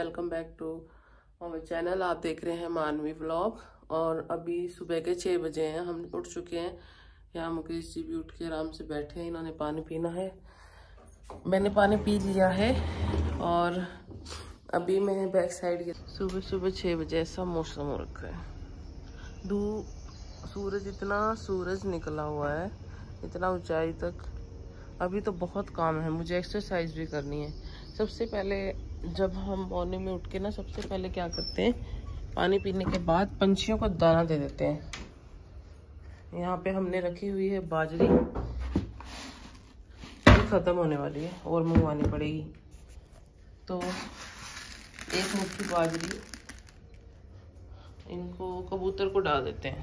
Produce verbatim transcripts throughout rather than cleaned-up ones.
Welcome back to our channel. आप देख रहे हैं मानवी व्लॉग। और अभी सुबह के छः बजे हैं, हम उठ चुके हैं। यहाँ मुकेश जी भी उठ के आराम से बैठे हैं, इन्होंने पानी पीना है, मैंने पानी पी लिया है। और अभी मैं बैक साइड के सुबह सुबह छः बजे ऐसा मौसम हो रखा है, धूप, सूरज, इतना सूरज निकला हुआ है, इतना ऊंचाई तक। अभी तो बहुत काम है, मुझे एक्सरसाइज भी करनी है। सबसे पहले जब हम मॉर्निंग में उठ के ना, सबसे पहले क्या करते हैं, पानी पीने के बाद पंछियों को दाना दे देते हैं। यहाँ पे हमने रखी हुई है बाजरी, खत्म होने वाली है और मंगवानी पड़ेगी। तो एक मुट्ठी बाजरी इनको कबूतर को डाल देते हैं।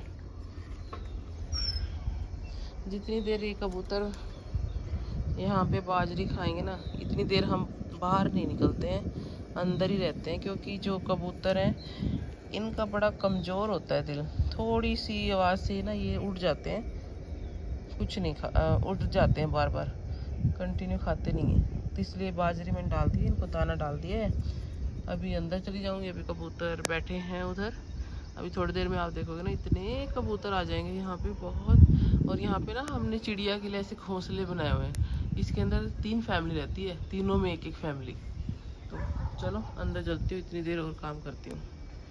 जितनी देर ये कबूतर यहाँ पे बाजरी खाएंगे ना, इतनी देर हम बाहर नहीं निकलते हैं, अंदर ही रहते हैं। क्योंकि जो कबूतर हैं इनका बड़ा कमज़ोर होता है दिल, थोड़ी सी आवाज़ से ना ये उड़ जाते हैं, कुछ नहीं खा उड़ जाते हैं, बार बार कंटिन्यू खाते नहीं हैं। तो इसलिए बाजरी मैंने डाल दी है, इनको दाना डाल दिया है। अभी अंदर चली जाऊँगी, अभी कबूतर बैठे हैं उधर। अभी थोड़ी देर में आप देखोगे ना, इतने कबूतर आ जाएंगे यहाँ पे बहुत। और यहाँ पे ना हमने चिड़िया के लिए ऐसे घोंसले बनाए हुए हैं, इसके अंदर तीन फैमिली रहती है, तीनों में एक एक फैमिली। तो चलो अंदर चलती हूँ, इतनी देर और काम करती हूँ।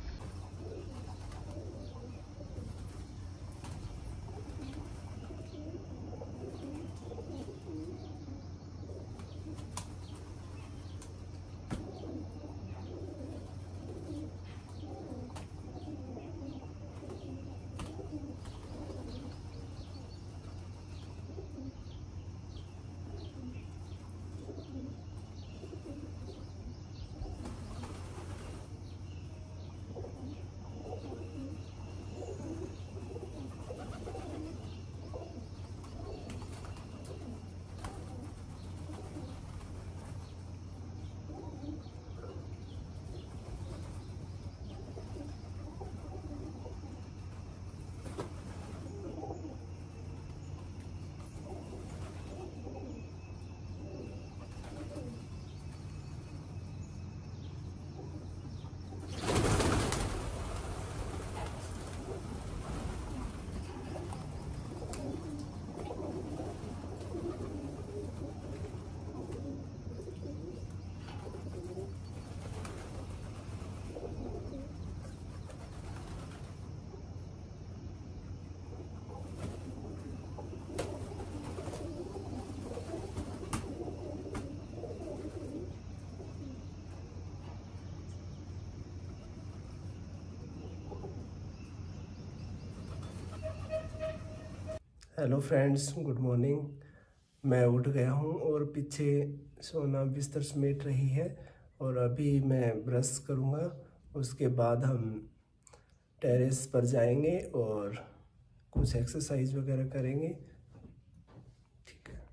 Hello friends, good morning. मैं उठ गया हूँ और पीछे सोना बिस्तर समेट रही है। और अभी मैं ब्रश करूँगा, उसके बाद हम टेरेस पर जाएंगे और कुछ एक्सरसाइज वगैरह करेंगे। ठीक है।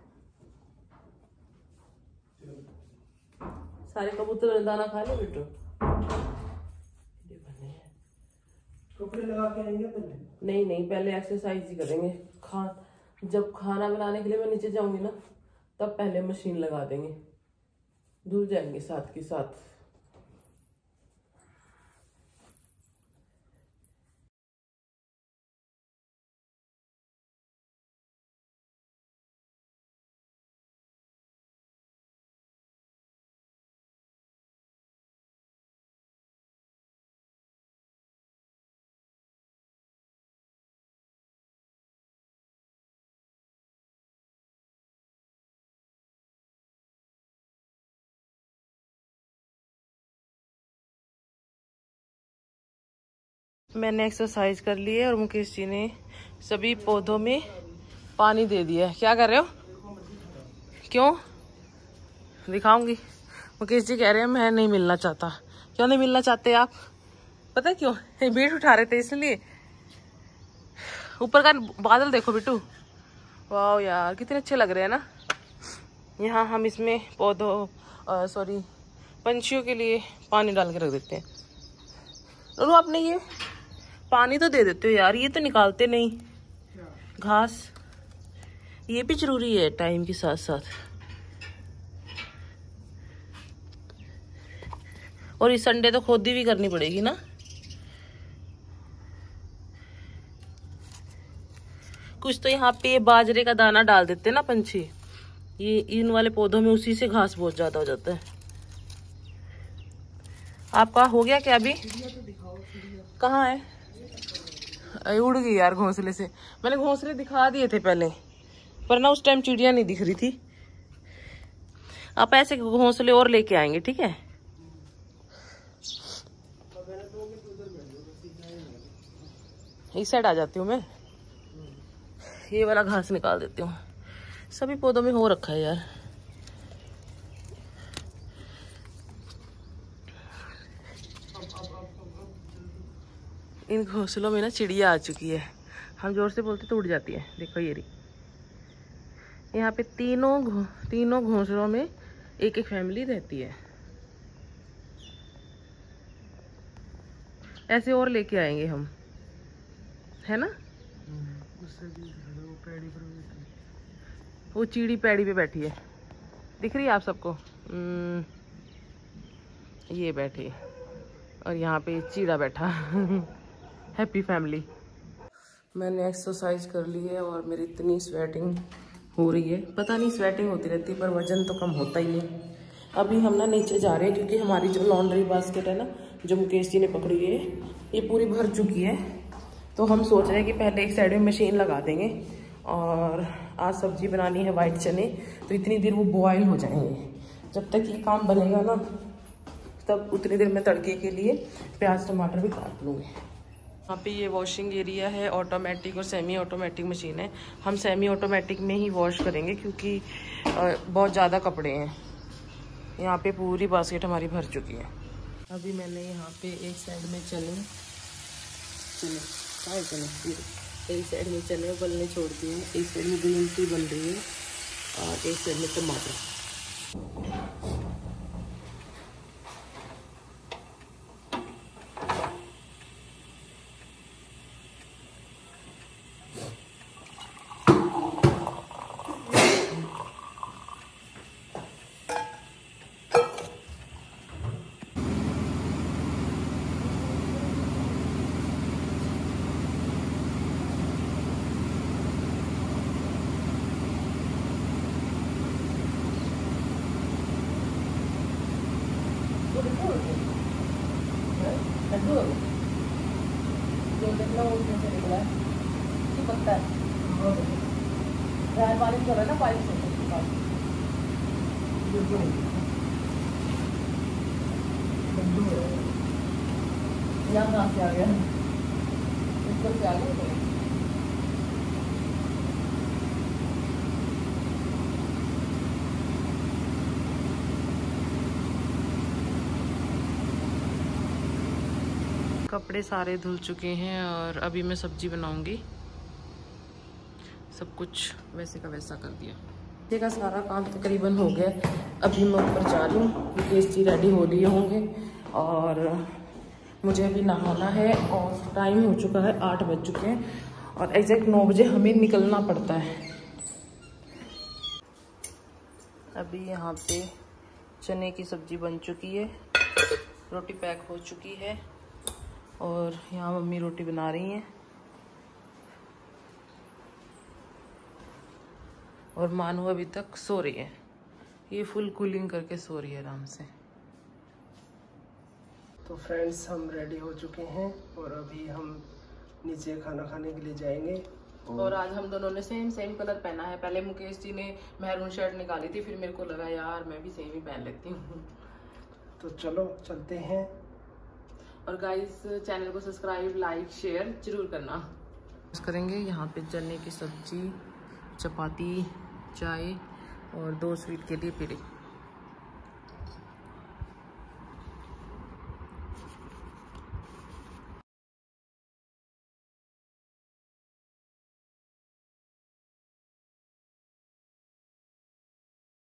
सारे कबूतर ने दाना खा लिया बेटो? कपड़े लगा के आएंगे पहले? नहीं नहीं, पहले एक्सरसाइज ही करेंगे। खा जब खाना बनाने के लिए मैं नीचे जाऊंगी ना, तब पहले मशीन लगा देंगे, धुल जाएंगे साथ के साथ। मैंने एक्सरसाइज कर ली है और मुकेश जी ने सभी पौधों में पानी दे दिया है। क्या कर रहे हो? क्यों दिखाऊंगी। मुकेश जी कह रहे हैं मैं नहीं मिलना चाहता। क्यों नहीं मिलना चाहते आप? पता है क्यों? बीट उठा रहे थे इसलिए। ऊपर का बादल देखो बिट्टू, वाह यार कितने अच्छे लग रहे हैं ना। यहाँ हम इसमें पौधों सॉरी पंछियों के लिए पानी डाल के रख देते हैं। लोलू आपने ये पानी तो दे देते हो यार, ये तो निकालते नहीं घास। ये भी जरूरी है टाइम के साथ साथ। और इस संडे तो खोदी भी करनी पड़ेगी ना। कुछ तो यहाँ पे बाजरे का दाना डाल देते हैं ना पंछी, ये इन वाले पौधों में उसी से घास बहुत ज्यादा हो जाता है। आपका हो गया क्या अभी? कहाँ है? उड़ गई यार घोंसले से। मैंने घोंसले दिखा दिए थे पहले, पर ना उस टाइम चिड़िया नहीं दिख रही थी। आप ऐसे घोंसले और लेके आएंगे, ठीक है? इस साइड आ जाती हूँ मैं, ये वाला घास निकाल देती हूँ। सभी पौधों में हो रखा है यार। इन घोंसलों में ना चिड़िया आ चुकी है। हम जोर से बोलते तो उड़ जाती है। देखो ये रही। यहाँ पे तीनों घो, तीनों घोंसलों में एक एक फैमिली रहती है। ऐसे और लेके आएंगे हम, है ना? वो चीड़ी पैड़ी पे बैठी है, दिख रही है आप सबको? ये बैठी, और यहाँ पे चीड़ा बैठा। Happy family. मैंने एक्सरसाइज कर ली है और मेरी इतनी स्वेटिंग हो रही है। पता नहीं स्वेटिंग होती रहती है, पर वजन तो कम होता ही नहीं। अभी हम ना नीचे जा रहे हैं क्योंकि हमारी जो लॉन्ड्री बास्केट है ना, जो मुकेश जी ने पकड़ी है, ये पूरी भर चुकी है। तो हम सोच रहे हैं कि पहले एक साइड में मशीन लगा देंगे, और आज सब्जी बनानी है वाइट चने, तो इतनी देर वो बॉयल हो जाएंगे। जब तक ये काम बनेगा ना, तब उतनी देर में तड़के के लिए प्याज टमाटर भी काट लूँगी। यहाँ पे ये वॉशिंग एरिया है, ऑटोमेटिक और सेमी ऑटोमेटिक मशीन है। हम सेमी ऑटोमेटिक में ही वॉश करेंगे क्योंकि बहुत ज़्यादा कपड़े हैं। यहाँ पे पूरी बास्केट हमारी भर चुकी है। अभी मैंने यहाँ पे एक साइड में चने चने काय चने एक साइड में चने उबलने छोड़ दिए हैं, एक साइड में ग्रीन टी बन रही है, और एक साइड में टमाटर। यहाँ कहाँ से आ गया? ऊपर से आ गया। कपड़े सारे धुल चुके हैं और अभी मैं सब्जी बनाऊंगी। सब कुछ वैसे का वैसा कर दिया। ये का सारा काम तकरीबन हो गया। अभी मैं ऊपर जा रही हूँ, मुकेश जी रेडी हो लिए होंगे और मुझे अभी नहाना है। और टाइम हो चुका है, आठ बज चुके हैं और एग्जैक्ट नौ बजे हमें निकलना पड़ता है। अभी यहाँ पे चने की सब्जी बन चुकी है, रोटी पैक हो चुकी है और यहाँ मम्मी रोटी बना रही हैं और मानू अभी तक सो रही है। ये फुल कूलिंग करके सो रही है आराम से। तो फ्रेंड्स, हम रेडी हो चुके हैं और अभी हम नीचे खाना खाने के लिए जाएंगे। और, और आज हम दोनों ने सेम सेम कलर पहना है। पहले मुकेश जी ने मैरून शर्ट निकाली थी, फिर मेरे को लगा यार मैं भी सेम ही पहन लेती हूँ। तो चलो चलते हैं। और गाइस, चैनल को सब्सक्राइब लाइक शेयर जरूर करना। करेंगे यहाँ पे चने की सब्जी, चपाती, चाय और दो स्वीट के लिए पीरी।